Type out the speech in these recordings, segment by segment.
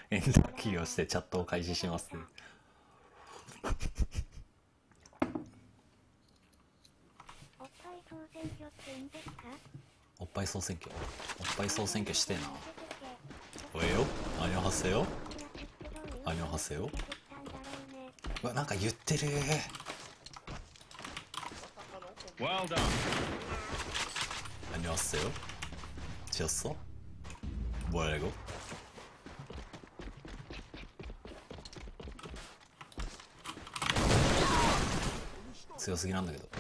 エンターキーをしてチャットを開始します。おっぱい総選挙おっぱい総選挙してえな。おえよアニョハセよアニョハセよ。うわなんか言ってる。アニョハセよチョッソボレゴ強すぎなんだけど。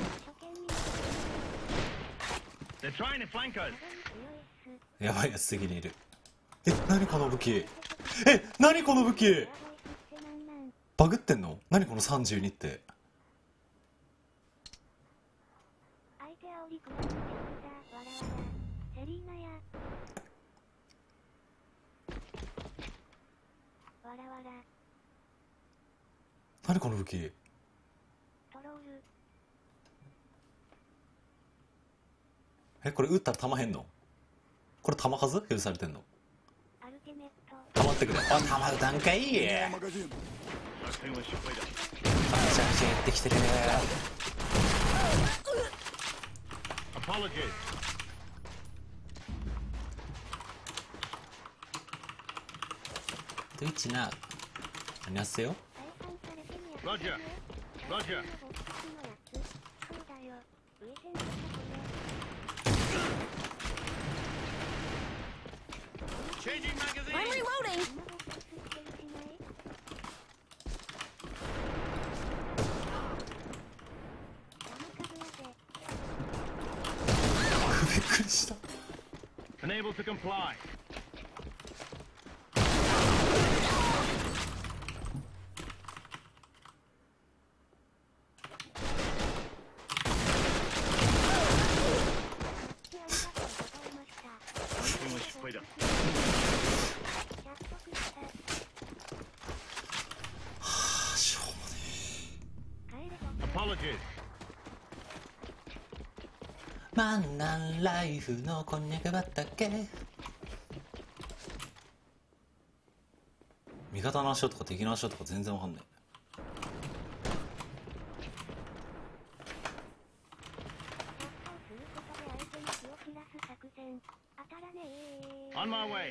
やばいやつ敵にいる。え、何この武器。え、何この武器。バグってんの。何この32って。何この武器。え、これ撃ったら弾減んの。これ弾数表示されてんの。弾ってくれ。あ、弾撃たんかい。めちゃめちゃ減ってきてる。ドイツな안녕하세요。 I'm reloading. びっくりした。 Unable to comply. Apologies. 万南ライフのこんにゃく畑。味方の足音とか敵の足音とか全然わかんない。 On my way.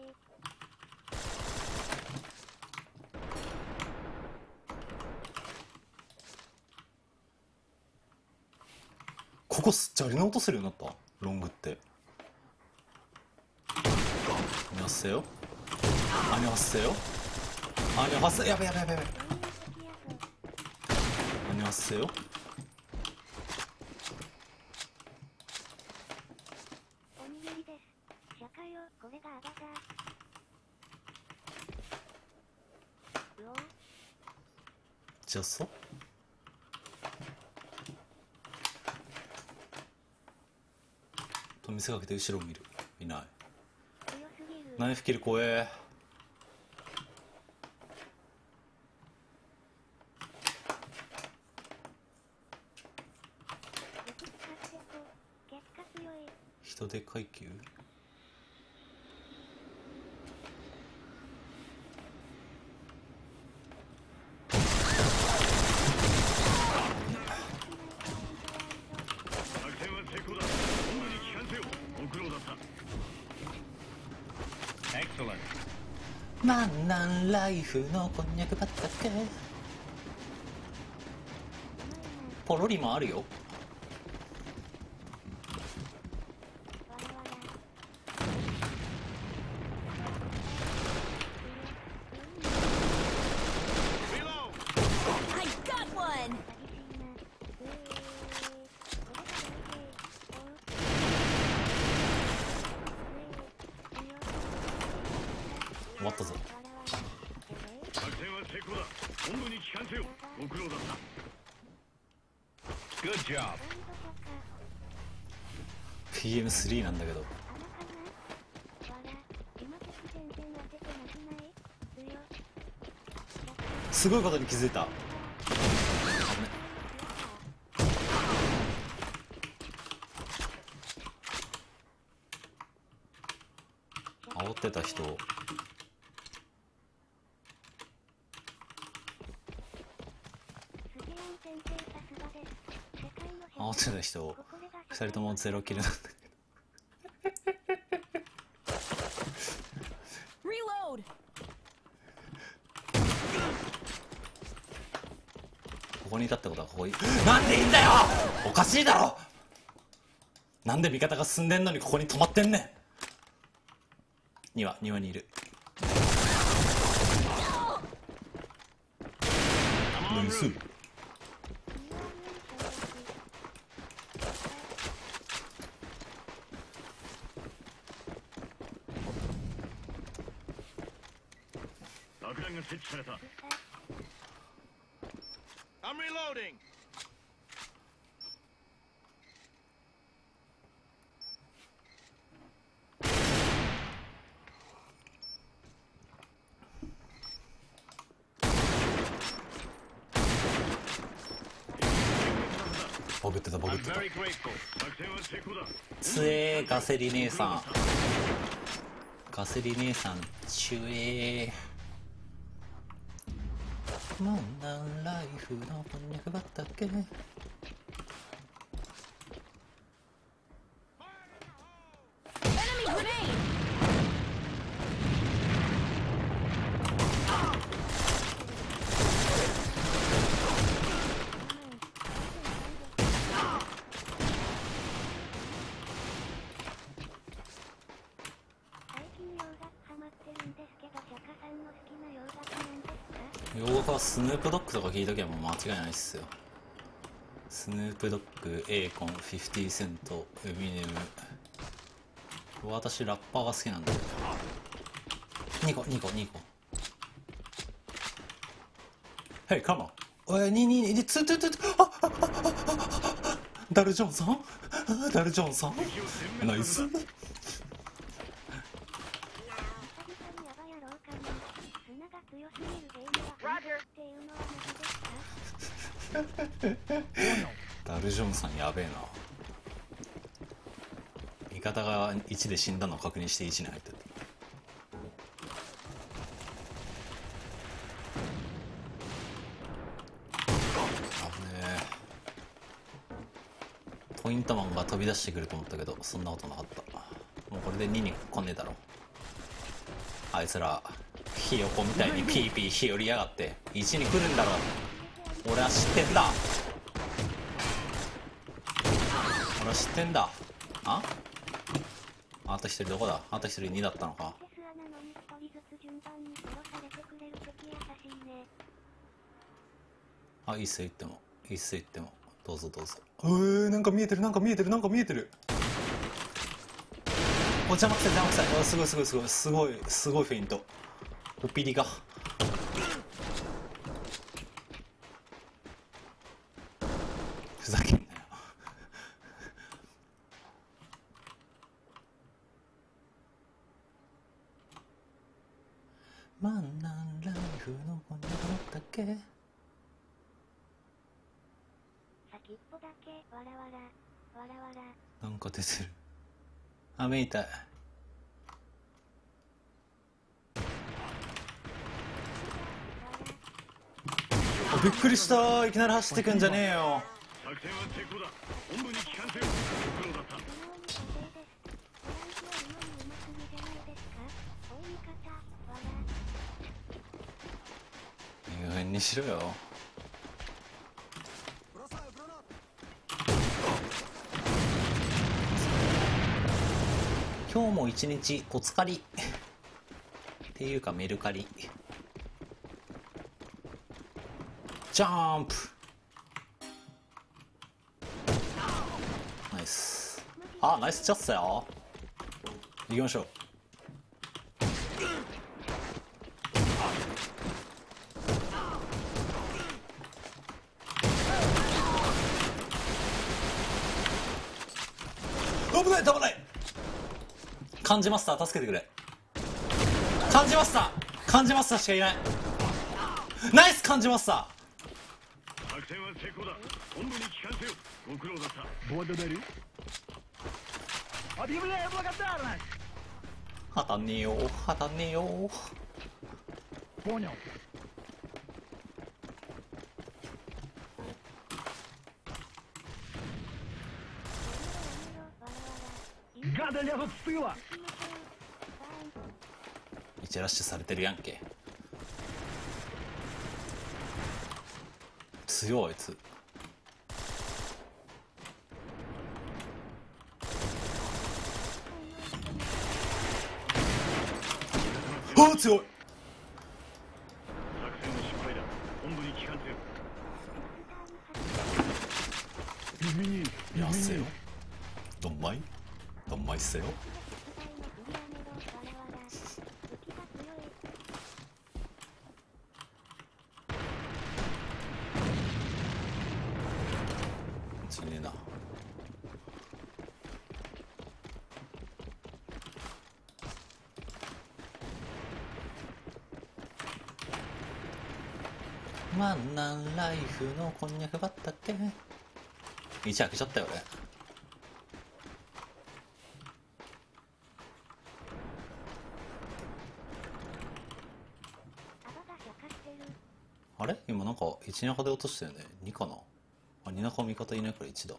ここ砂利の音するようになったロングって。アニョハセヨアニョハセヨアニョハセやべやべやべやべ。アニョハセヨじゃあそうと見せかけて後ろを見る。いない。ナイフキル怖え。人で階級万南ライフのこんにゃく畑。ポロリもあるよ。 I got one. 終わったぞ。 作戦は成功だ。本部に帰還せよ。ご苦労だった。Good job. PM3 なんだけど。すごいことに気づいた。煽ってた人落ちた人2人ともゼロキルなんだけど。 Reload. ここにいたってことはここになんでいいんだよ。おかしいだろ。なんで味方が進んでんのにここに止まってんねん。庭にいる。ナイス。 爆弾が設置された。 I'm reloading. ボグってたボグっ I'm てた。 very grateful。作戦は成功だ。 つえーガセリ姉さん。ガセリ姉さんちゅえー。モンダンライフのこんにゃく畑。 Enemy grenade. 最近洋楽ハマってるんですけど、釈迦さんの好きな洋楽なんですか？ 洋楽はスヌープドッグとか聞いときゃもう間違いないっすよ。スヌープドッグ、エーコン、50セント、エミネム。私ラッパーが好きなんだよ。2個Hey come on。おい2ツダルジョンさんナイス。 久々にヤバやろうかな。砂が強すぎるゲームはっていうのはマジですか？ ダルジョンさんやべえな。味方が1で死んだのを確認して1に入ってた。危ねえ。ポイントマンが飛び出してくると思ったけどそんなことなかった。もうこれで2に来んねえだろ。あいつらひよこみたいにピーピーひよりやがって1に来るんだろ。俺は知ってんだ。あと1人どこだ。あと1人2だったのか。 テスラなのに一人ずつ順番に殺されてくれる敵優しいね。 あ、いいっすよ言ってもどうぞなんか見えてるお邪魔くさい。すごいフェイント。オピリがふざけんなよ。マンナンライフのこんなだったっけ。 先っぽだけわらわら。 なんか出てる。あ、目痛い。びっくりした。いきなり走ってくんじゃねえよ。 作戦は成功だ。本部に帰還せよ。ご苦労だった。 昨日に固定です。ボランティア今にうますぎじゃないですか？おい味方、わら。 いい加減にしろよ。今日も一日おつかりっていうかメルカリ。ジャンプ。ナイス。あ、ナイスチャットだよ。行きましょう。危ない感じマスター助けてくれ。感じマスターしかいない。ナイス感じマスター。 作戦は成功だ。本部に帰還せよ。ご苦労だった。 当たんねえよ ada lihat setengah. 1ラッシュされてるやんけ。強いあいつ。あ、強い。 作戦の失敗だ。本部に帰還せよ。 やせよ。どんまいどんまいっせよ。ちねえな。ワンナンライフのこんにゃく畑。1開けちゃったよ俺。あれ今なんか1中で落としたよね。2かなあ、2中味方いないから1だ。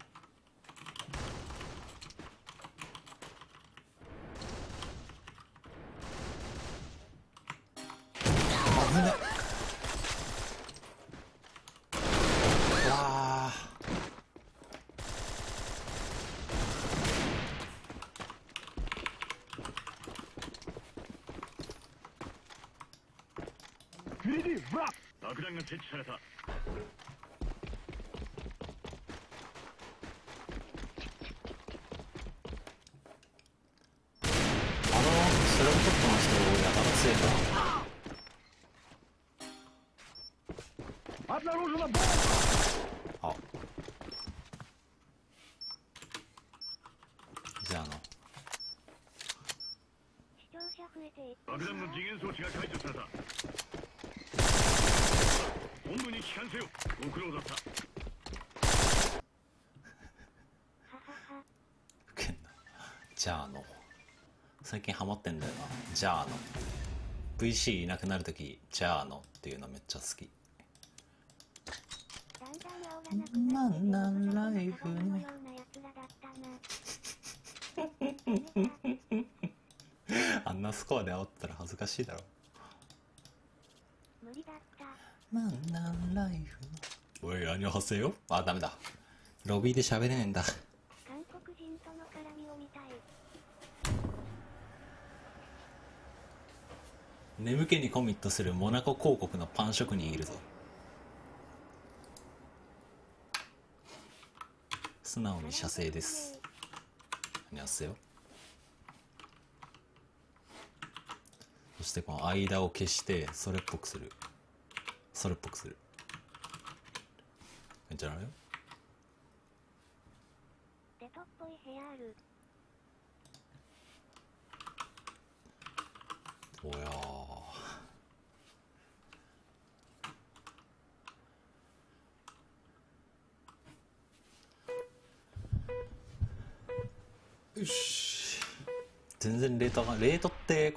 あ、危ね。わあ。 3D ブラッ爆弾が設置された。 スラムトップの人やたら強いな。 Обнаружена бомба! あ、じゃあ視聴者増えていった爆弾の次元装置が解除された。本部に帰還せよ。ご苦労だった。 ウケんな。じゃあ最近ハマってんだよな。じゃあVC いなくなるときじゃあっていうのめっちゃ好き。 だんだん青がなくなってなんなんライフのよね。 うなやつらだったな。 あんなスコアで煽ったら恥ずかしいだろ。 無理だった。 なんなんライフの。おい、アニョハセよ。あ、ダメだ。ロビーで喋れねえんだ。 韓国人との絡みを見たい。 眠気にコミットするモナコ広告のパン職人いるぞ。素直に射精です。アニョハセよ。そしてこの間を消してそれっぽくする。それっぽくする。めっちゃあるよ。 デトっぽい部屋ある。 おやー。よし。全然レートって